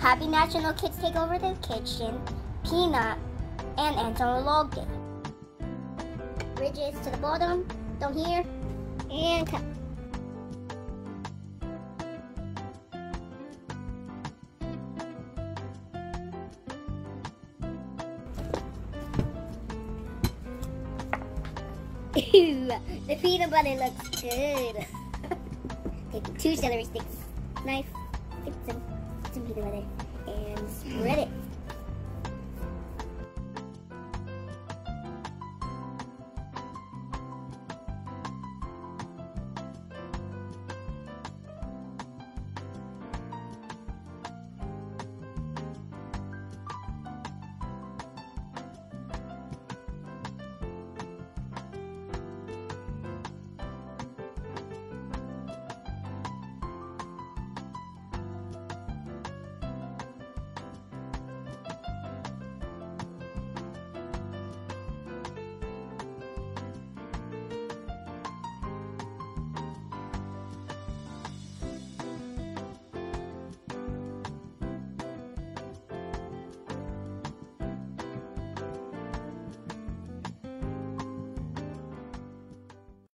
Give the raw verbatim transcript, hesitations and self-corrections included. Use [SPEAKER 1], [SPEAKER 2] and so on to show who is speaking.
[SPEAKER 1] Happy National Kids Take Over the Kitchen, Peanut, and Ants on a Log Day. Ridges to the bottom, down here, and cut. Ew, the peanut butter looks good. Take two celery sticks, knife, stick some, some peanut butter, and spread it.